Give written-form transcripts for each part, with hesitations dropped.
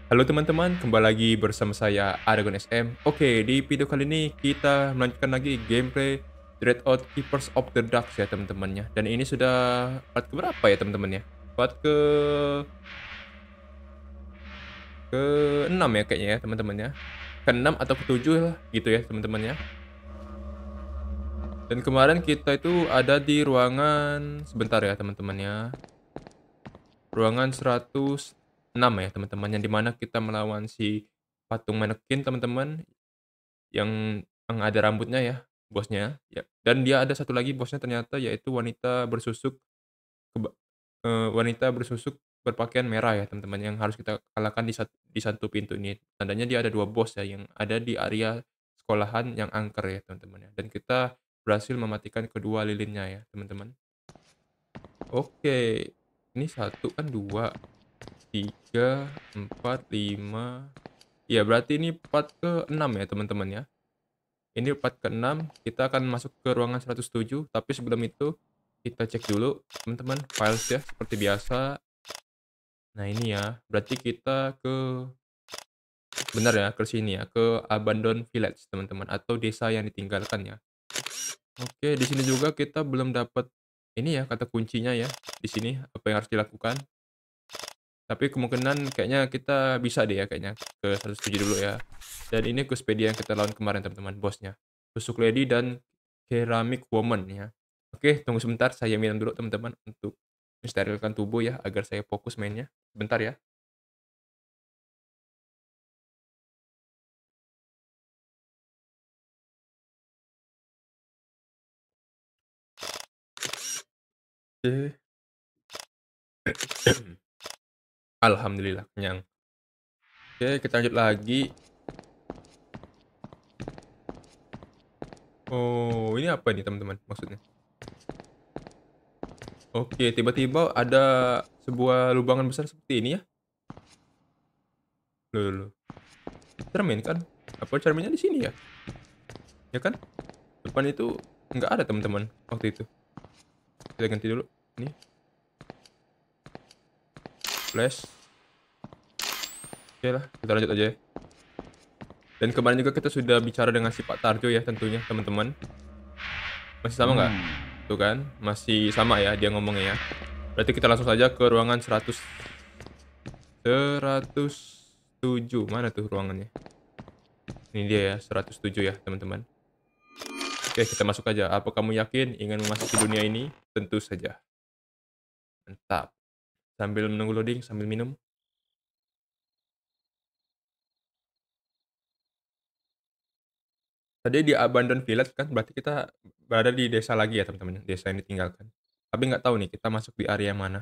Halo teman-teman, kembali lagi bersama saya Aragon SM. Oke, di video kali ini kita melanjutkan lagi gameplay Dreadout Keepers of the Dark ya teman-temannya. Dan ini sudah part ke berapa ya teman-teman ya? Part ke 6 ya kayaknya ya teman-teman ya. Ke 6 atau ke 7 lah gitu ya teman-teman ya. Dan kemarin kita itu ada di ruangan sebentar ya teman-teman ya. Ruangan 106 ya teman-teman, yang dimana kita melawan si patung manekin teman-teman. Yang ada rambutnya ya, bosnya, ya. Dan dia ada satu lagi bosnya ternyata yaitu wanita bersusuk berpakaian merah ya teman-teman, yang harus kita kalahkan di satu pintu ini. Tandanya dia ada 2 bos ya, yang ada di area sekolahan yang angker ya teman-teman ya, dan kita berhasil mematikan kedua lilinnya ya teman-teman. Oke, ini satu kan, 2, 3, 4, 5, ya berarti ini part ke-6 ya teman-teman ya. Ini part ke-6, kita akan masuk ke ruangan 107, tapi sebelum itu kita cek dulu teman-teman files ya seperti biasa. Nah ini ya, berarti kita benar ya, ke sini ya, ke Abandoned Village teman-teman, atau desa yang ditinggalkan ya. Oke, di sini juga kita belum dapat ini ya, kata kuncinya ya, di sini apa yang harus dilakukan. Tapi kemungkinan kayaknya kita bisa deh ya kayaknya ke 107 dulu ya. Dan ini Cuspedia yang kita lawan kemarin teman-teman, bosnya. Tusuk Lady dan Ceramic Woman ya. Oke, tunggu sebentar saya minum dulu teman-teman untuk mensterilkan tubuh ya agar saya fokus mainnya. Bentar ya. Oke. Alhamdulillah kenyang. Oke, kita lanjut lagi. Oh, ini apa nih teman-teman maksudnya? Oke, tiba-tiba ada sebuah lubangan besar seperti ini ya. Loh, loh, loh. Cermin kan? Apa cerminnya di sini ya? Ya kan? Depan itu nggak ada teman-teman waktu itu. Kita ganti dulu. Nih, flash. Oke lah, kita lanjut aja ya. Dan kemarin juga kita sudah bicara dengan si Pak Tarjo ya tentunya teman-teman. Masih sama nggak? Tuh kan, masih sama ya dia ngomongnya ya. Berarti kita langsung saja ke ruangan 107. Mana tuh ruangannya? Ini dia ya, 107 ya teman-teman. Oke, kita masuk aja. Apa kamu yakin ingin memasuki dunia ini? Tentu saja. Mantap. Sambil menunggu loading, sambil minum. Tadi di Abandoned Village kan, berarti kita berada di desa lagi ya teman-teman, desa yang ditinggalkan. Tapi nggak tahu nih kita masuk di area mana.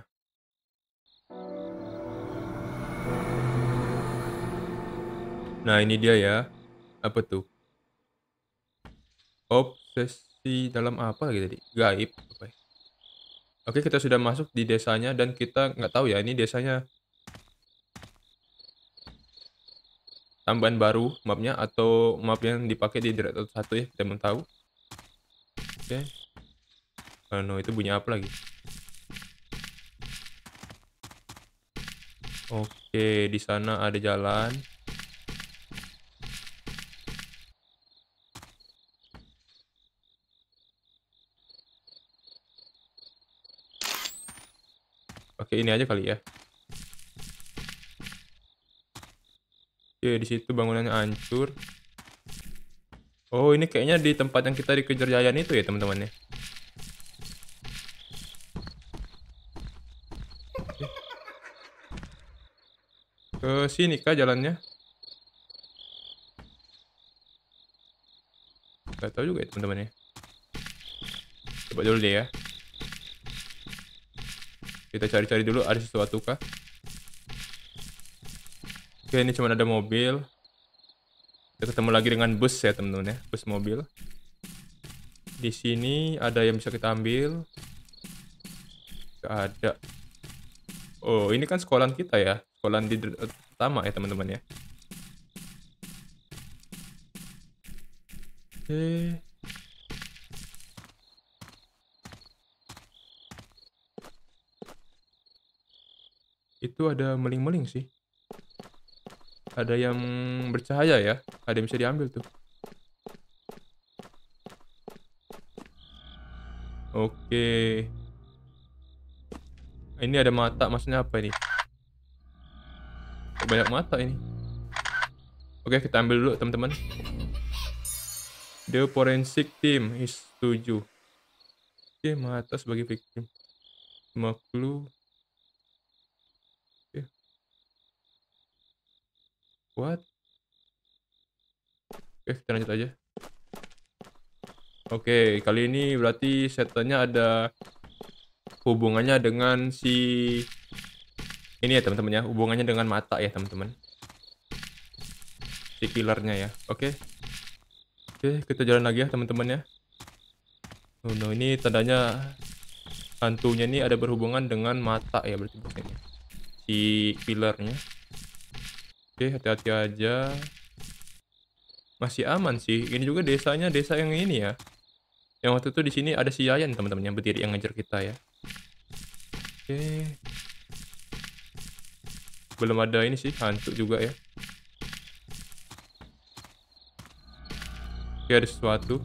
Nah ini dia ya, apa tuh? Obsesi dalam apa lagi tadi? Gaib, apa ya? Oke, kita sudah masuk di desanya dan kita nggak tahu ya ini desanya tambahan baru mapnya atau map yang dipakai di Dreadnought 1 ya, kita belum tahu. Oke, no itu bunyi apa lagi? Oke, di sana ada jalan. Oke, ini aja kali ya. Oke, di situ bangunannya hancur. Oh, ini kayaknya di tempat yang kita dikejar Yayan itu ya, teman-teman ya. Oke, ke sini kah jalannya? Gak tahu juga ya, teman-teman ya. Coba dulu deh ya. Kita cari-cari dulu ada sesuatu kah? Oke, ini cuma ada mobil. Kita ketemu lagi dengan bus ya, teman-teman ya. Bus mobil. Di sini ada yang bisa kita ambil. Gak ada. Oh, ini kan sekolahan kita ya. Sekolahan di pertama ya, teman-teman ya. Oke. Itu ada meling-meling sih. Ada yang bercahaya ya. Ada yang bisa diambil tuh. Oke. Ini ada mata, maksudnya apa ini? Kok banyak mata ini? Oke, kita ambil dulu teman-teman. The forensic team is 7. Oke, mata sebagai victim. 5 clue. Oke. What? Oke, kita lanjut aja. Oke, kali ini berarti setannya ada hubungannya dengan ini ya teman-teman ya, hubungannya dengan mata ya teman-teman. Si killernya ya. Oke. Oke, kita jalan lagi ya teman-teman ya. Oh no, ini tandanya hantunya ini ada berhubungan dengan mata ya berarti bosnya. Si killernya. Oke, hati-hati aja. Masih aman sih. Ini juga desanya desa yang ini ya. Yang waktu itu di sini ada si Yayan teman-teman yang berdiri yang ngejar kita ya. Oke. Belum ada ini sih hantu juga ya. Oke, ada sesuatu.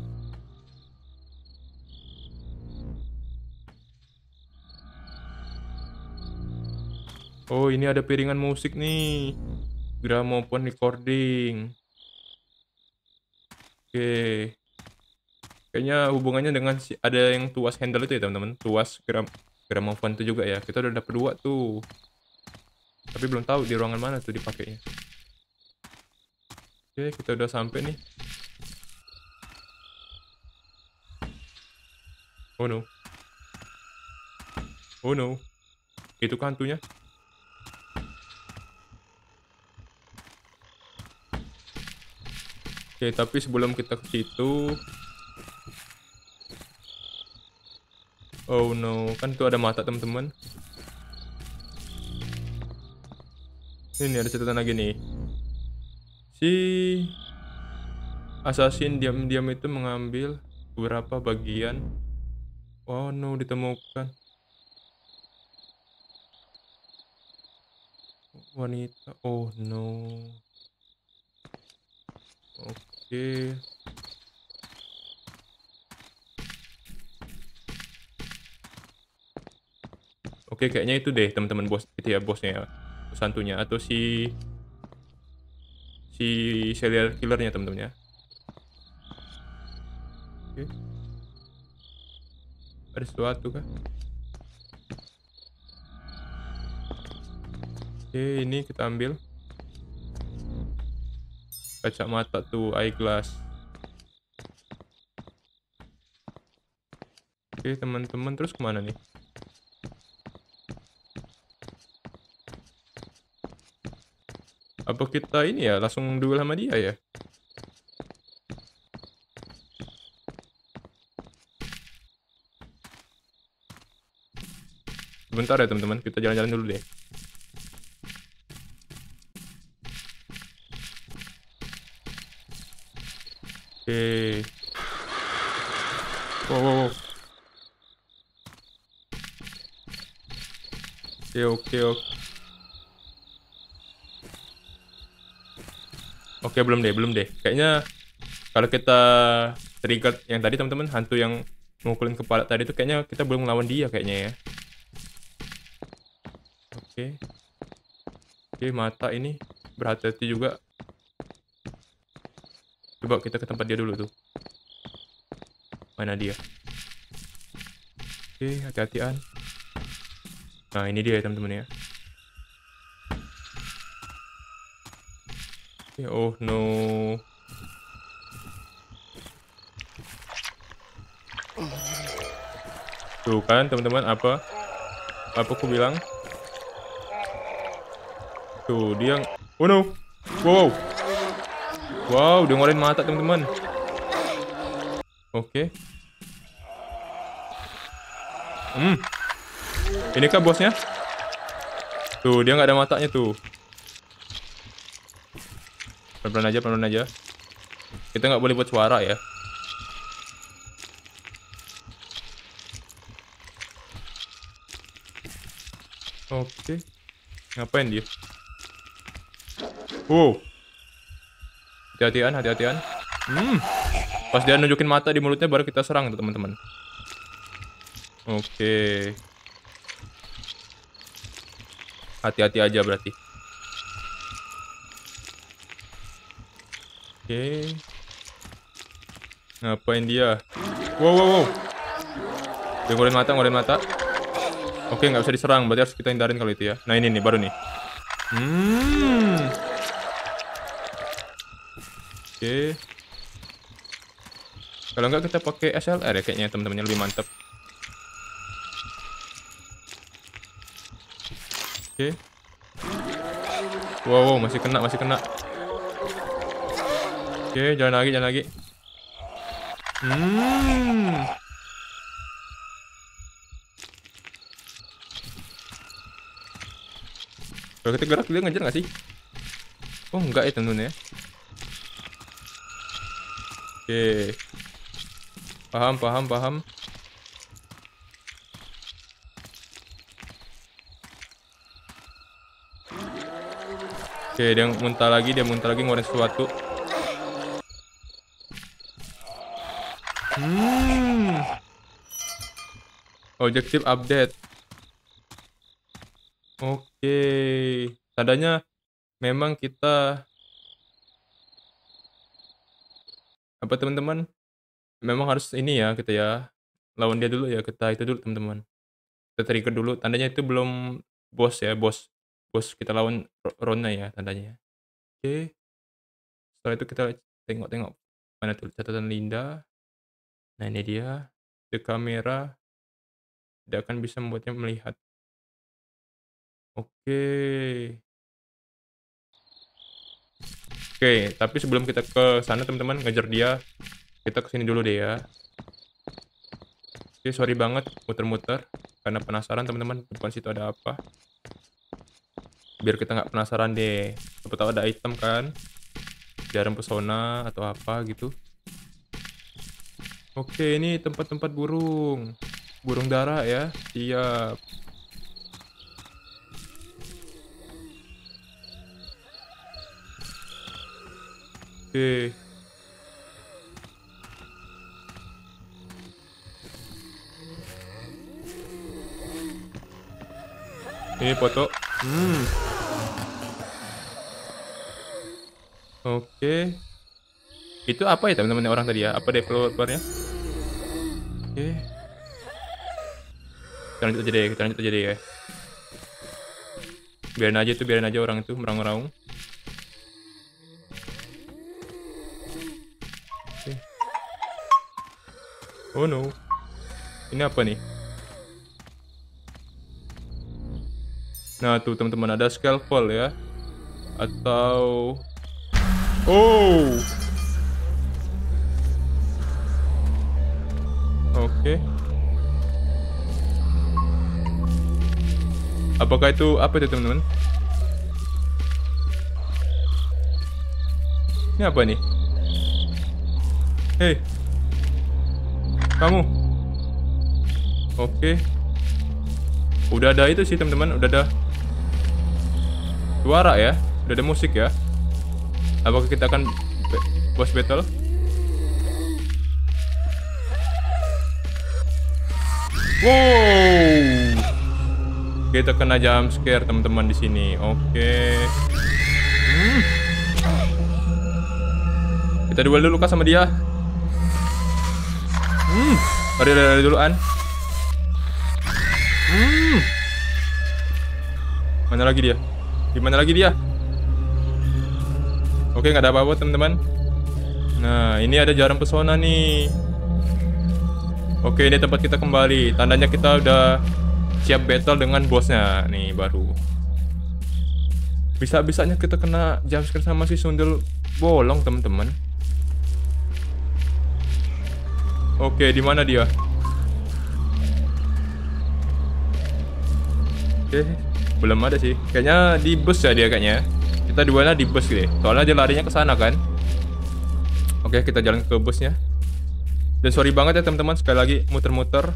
Oh, ini ada piringan musik nih. Gramophone recording. Oke. Kayaknya hubungannya dengan ada yang tuas handle itu ya teman-teman. Tuas gramophone itu juga ya. Kita udah dapet 2 tuh. Tapi belum tahu di ruangan mana tuh dipakainya. Oke, kita udah sampai nih. Oh no. Oh no. Itu kan hantunya. Oke, tapi sebelum kita ke situ, oh no, kan tuh ada mata teman-teman. Ini ada catatan lagi nih. Si assassin diam-diam itu mengambil beberapa bagian. Oh no, ditemukan wanita. Oh no. Oke. Oke, kayaknya itu deh teman-teman bos itu ya bosnya ya. Bos hantunya atau si serial killernya teman-teman ya. Oke. Ada sesuatu kah? Oke, ini kita ambil. Kacamata tuh, eyeglass. Oke, teman-teman, terus kemana nih? Apa kita ini ya langsung duel sama dia ya? Sebentar ya teman-teman, kita jalan-jalan dulu deh. Oke. Wow, wow, wow. Oke, oke, oke. Oke, belum deh, belum deh. Kayaknya kalau kita terikat yang tadi teman-teman, hantu yang mukulin kepala tadi tuh kayaknya kita belum ngelawan dia kayaknya ya. Oke. Oke, mata ini berhati-hati juga. Coba kita ke tempat dia dulu tuh. Mana dia? Oke, hati-hatian. Nah, ini dia ya teman-teman ya. Oke, oh no. Tuh kan teman-teman, apa aku bilang? Tuh dia. Oh no. Wow. Wow, dia ngeluarin mata teman-teman. Oke. Ini kah bosnya? Tuh, dia nggak ada matanya tuh. Pelan-pelan aja, pelan-pelan aja. Kita nggak boleh buat suara ya. Oke. Ngapain dia? Wow, hati-hatian, hati-hatian. Pas dia nunjukin mata di mulutnya baru kita serang tuh teman-teman. Oke. Hati-hati aja berarti. Oke. Ngapain dia? Wow, wow, wow. Dia ngorein mata, ngorein mata. Oke, nggak bisa diserang. Berarti harus kita hindarin kalau itu ya. Nah, ini nih, baru nih. Oke. Kalau nggak kita pakai SLR ya kayaknya teman-temannya lebih mantap. Oke. Wow, wow, masih kena, masih kena. Oke, jalan lagi, jalan lagi. Kalau kita gerak dia ngejar nggak sih? Oh enggak ya temen-temen ya. Oke. Paham, paham, paham. Oke, dia muntah lagi, ngeluarin sesuatu. Objektif update. Oke. Tandanya memang kita apa teman-teman? Memang harus ini ya kita ya. Lawan dia dulu ya, kita itu dulu teman-teman. Kita trigger dulu. Tandanya itu belum bos ya, bos. Bos kita lawan Rona ya tandanya. Oke. Setelah itu kita tengok-tengok mana tuh catatan Linda. Nah, ini dia. The kamera tidak akan bisa membuatnya melihat. Oke. Oke, tapi sebelum kita ke sana teman-teman ngejar dia, kita kesini dulu deh ya. Oke, sorry banget muter-muter karena penasaran teman-teman depan situ ada apa. Biar kita nggak penasaran deh. Siapa tahu ada item kan, jarum pesona atau apa gitu. Oke, ini tempat-tempat burung. Burung dara ya, siap. Oke. Ini foto. Oke. Itu apa ya teman-teman orang tadi ya? Apa developernya? Oke. Kita lanjut aja deh ya. Biarin aja orang itu meraung-raung. Oke. Oh no. Ini apa nih? Nah tuh teman-teman ada scalpel ya. Atau oh. Oke. Apakah itu apa itu teman-teman? Ini apa nih? Hei. Kamu. Oke. Udah ada itu sih teman-teman, udah ada suara ya, udah ada musik ya. Apakah kita akan boss battle? Wow, kita kena jump scare teman-teman di sini. Oke. Kita duel dulu kah sama dia? Lari duluan. Mana lagi dia? Gimana lagi dia? Oke, nggak ada apa-apa teman-teman. Nah, ini ada jarum pesona nih. Oke, ini tempat kita kembali. Tandanya kita udah siap battle dengan bosnya. Nih, baru. Bisa-bisanya kita kena jumpscare sama si sundel bolong, teman-teman. Oke, di mana dia? Oke, belum ada sih. Kayaknya di bus ya dia kayaknya. Kita duelnya di bus gitu. Soalnya dia larinya ke sana kan. Oke, kita jalan ke busnya. Dan sorry banget ya teman-teman, sekali lagi muter-muter.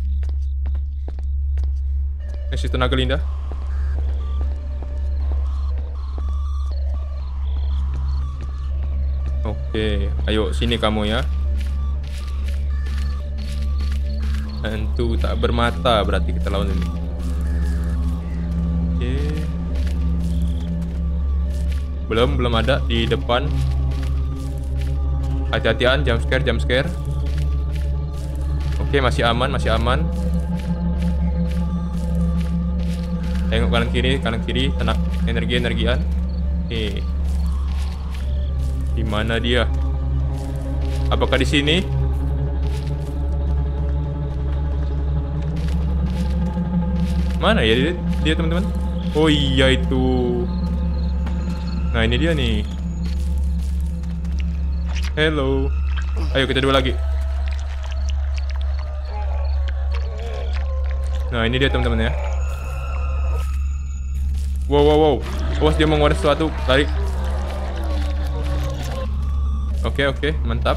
Si tenaga Linda. Oke, ayo sini kamu ya. Hantu tak bermata berarti kita lawan ini. Oke. Belum ada di depan. Hati-hatian, jump scare. Oke, masih aman. Tengok kanan kiri, tenang, energian. Oke. Di mana dia? Apakah di sini? Mana ya dia teman-teman? Oh iya itu. Nah, ini dia nih. Hello. Ayo kita dua lagi. Nah, ini dia teman-teman ya. Wow. Awas dia mau ngeluarin sesuatu. Tarik. Oke, mantap.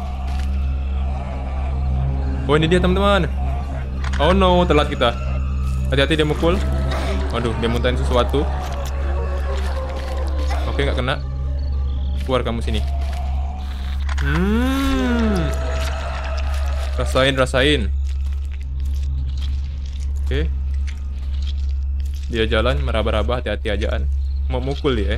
Oh, ini dia teman-teman. Oh no, telat kita. Hati-hati dia mukul. Waduh, dia muntahin sesuatu. Oke, nggak kena. Keluar kamu sini. Rasain. Oke. Dia jalan meraba-raba, hati-hati ajaan. Mau mukul dia.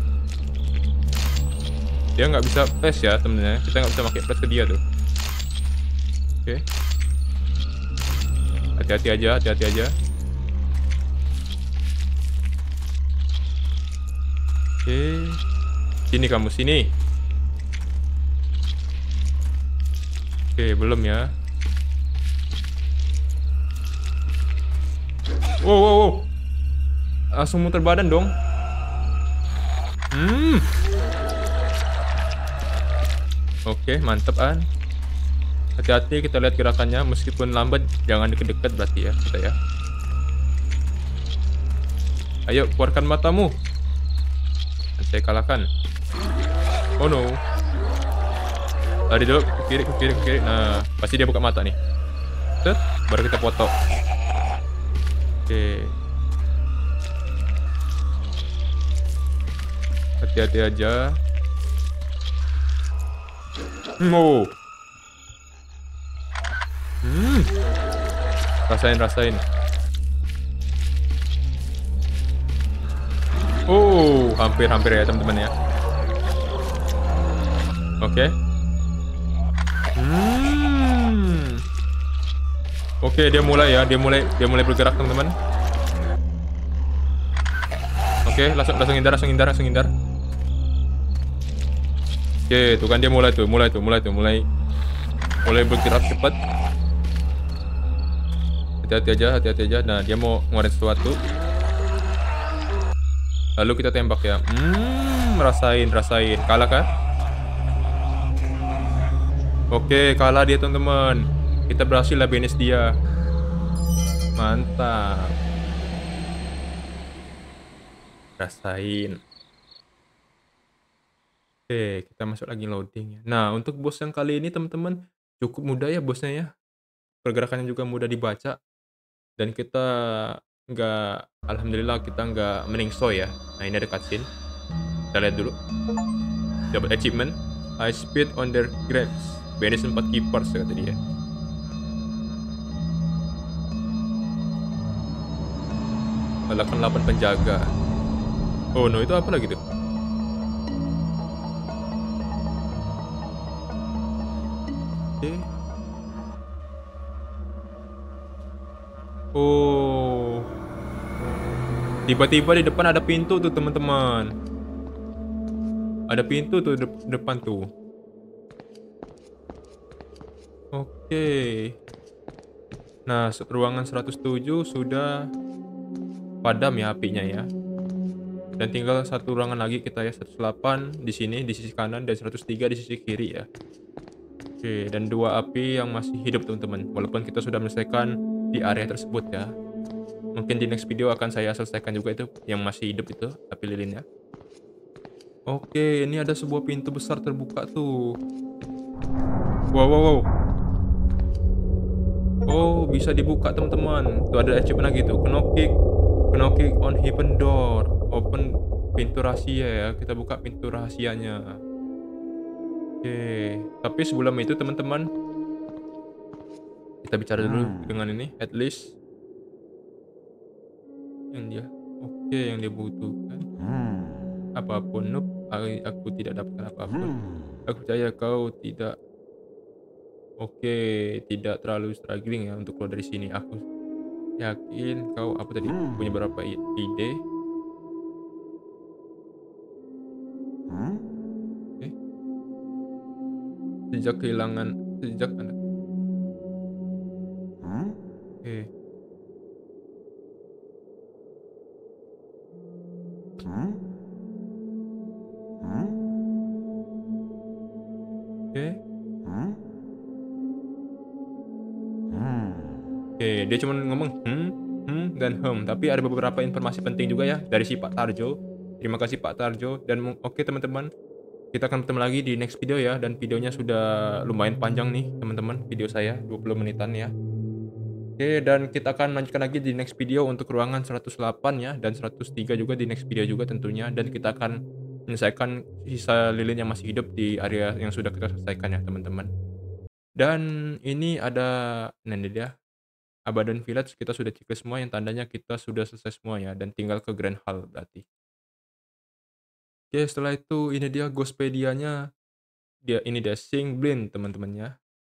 Dia nggak bisa flash ya temennya. Kita nggak bisa pakai flash ke dia tuh. Oke. Hati-hati aja. Oke. Sini kamu, sini. Oke, belum ya. Wow. Langsung muter badan dong. Oke, mantep An. Hati-hati, kita lihat gerakannya. Meskipun lambat, jangan deket-deket berarti ya kita ya. Ayo, keluarkan matamu. Saya kalahkan. Oh no. Lari dulu, ke kiri. Nah, pasti dia buka mata nih. Set, baru kita foto. Oke. Hati-hati aja. Rasain. Oh, hampir ya teman-teman ya. Oke. Oke, dia mulai bergerak teman-teman. Oke, langsung hindar. Oke, tuh kan dia mulai bergerak cepat. Hati-hati aja. Nah, dia mau ngeluarin sesuatu. Lalu kita tembak ya. Rasain. Kalah kan? Oke, kalah dia teman-teman. Kita berhasil lah banish dia. Mantap. Rasain. Oke, kita masuk lagi loading ya. Nah, untuk bos yang kali ini teman-teman cukup mudah ya bosnya ya. Pergerakannya juga mudah dibaca. Dan kita alhamdulillah kita nggak meningso ya. Nah, ini ada cutscene. Kita lihat dulu. Dapat achievement. I speed on their graves. Banish 4 keepers kata dia. Kalahkan 8 penjaga. Oh no, itu apa lagi tuh? Oh, tiba-tiba di depan ada pintu tuh teman-teman. Ada pintu tuh depan tuh. Oke. Nah, ruangan 107 sudah padam ya apinya ya. Dan tinggal satu ruangan lagi kita ya, 108 di sini di sisi kanan dan 103 di sisi kiri ya. Oke, dan 2 api yang masih hidup teman-teman. Walaupun kita sudah menyelesaikan di area tersebut ya. Mungkin di next video akan saya selesaikan juga itu yang masih hidup itu api lilinnya. Oke, ini ada sebuah pintu besar terbuka tuh. Wow. Oh, bisa dibuka teman-teman. Tuh ada achievement lagi tuh. Knocking on hidden door. Open pintu rahasia ya. Kita buka pintu rahasianya. Oke, tapi sebelum itu teman-teman, kita bicara dulu dengan ini, at least yang dia oke, yang dia butuhkan. Apapun Noob, aku tidak dapatkan apapun. Aku percaya kau tidak oke, tidak terlalu struggling ya untuk keluar dari sini. Aku yakin kau apa tadi, punya beberapa ide. Oke, sejak kehilangan sejak anak oke oke oke, dia cuman ngomong, dan tapi ada beberapa informasi penting juga ya dari si Pak Tarjo. Terima kasih Pak Tarjo dan oke teman-teman, kita akan bertemu lagi di next video ya, dan videonya sudah lumayan panjang nih teman-teman, video saya 20 menitan ya. Oke, dan kita akan lanjutkan lagi di next video untuk ruangan 108 ya, dan 103 juga di next video juga tentunya, dan kita akan menyelesaikan sisa lilin yang masih hidup di area yang sudah kita selesaikan ya teman-teman. Dan ini ada, nah ini dia, Abaddon Village kita sudah checklist semua yang tandanya kita sudah selesai semua ya, dan tinggal ke Grand Hall berarti. Oke, setelah itu ini dia Ghostpedia-nya, ini dia Seeing Blind teman-teman ya.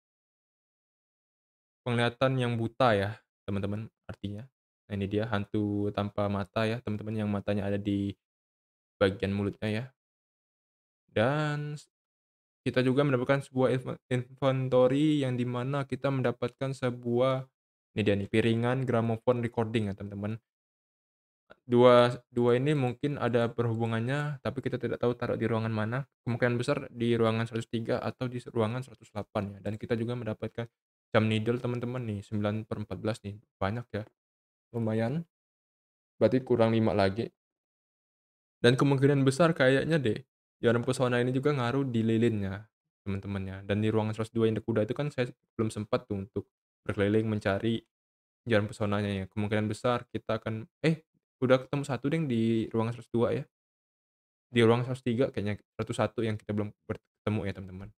Penglihatan yang buta ya, teman-teman, artinya. Nah, ini dia hantu tanpa mata ya, teman-teman, yang matanya ada di bagian mulutnya ya. Dan kita juga mendapatkan sebuah inventory yang di mana kita mendapatkan sebuah ini dia nih, piringan gramophone recording ya, teman-teman. Dua dua ini mungkin ada perhubungannya, tapi kita tidak tahu taruh di ruangan mana. Kemungkinan besar di ruangan 103 atau di ruangan 108 ya. Dan kita juga mendapatkan jam needle teman-teman nih, 9/14 nih, banyak ya, lumayan. Berarti kurang 5 lagi. Dan kemungkinan besar kayaknya deh, jarum pesona ini juga ngaruh di lilinnya, teman-temannya. Dan di ruangan 102 yang kuda itu kan saya belum sempat tuh untuk berkeliling mencari jarum pesonanya ya. Kemungkinan besar kita akan udah ketemu satu deh di ruangan 102 ya. Di ruangan 103 kayaknya, 101 yang kita belum bertemu ya, teman-teman.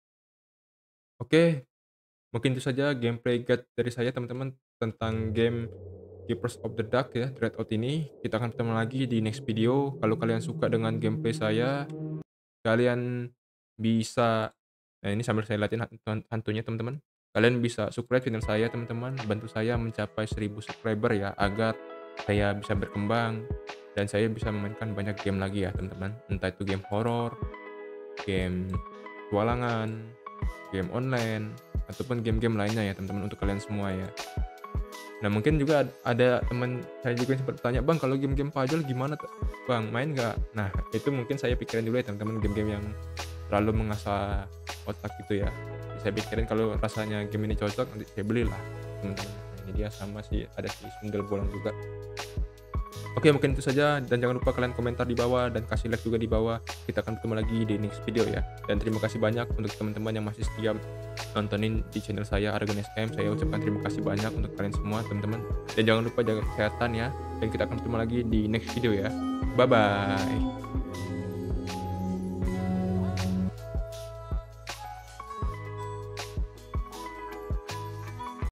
Oke, mungkin itu saja gameplay guide dari saya, teman-teman, tentang game Keepers of the Dark ya, Dreadout ini. Kita akan ketemu lagi di next video. Kalau kalian suka dengan gameplay saya, kalian bisa nah ini sambil saya liatin hantunya, teman-teman. Kalian bisa subscribe channel saya, teman-teman. Bantu saya mencapai 1000 subscriber ya, agar saya bisa berkembang dan saya bisa memainkan banyak game lagi ya, teman-teman. Entah itu game horor, game petualangan, game online, ataupun game-game lainnya ya, teman-teman, untuk kalian semua ya. Nah, mungkin juga ada teman saya juga yang sempat bertanya, "Bang, kalau game-game puzzle gimana Bang, main nggak?" Nah, itu mungkin saya pikirin dulu ya, teman-teman, game-game yang terlalu mengasah otak gitu ya. Saya pikirin kalau rasanya game ini cocok, nanti saya belilah, teman-teman. Nah, ini dia sama sih, ada si sundel bolong juga. Oke, mungkin itu saja, dan jangan lupa kalian komentar di bawah dan kasih like juga di bawah. Kita akan ketemu lagi di next video ya. Dan terima kasih banyak untuk teman-teman yang masih setia nontonin di channel saya Argon SM. Saya ucapkan terima kasih banyak untuk kalian semua, teman-teman. Dan jangan lupa jaga kesehatan ya. Dan kita akan ketemu lagi di next video ya. Bye bye.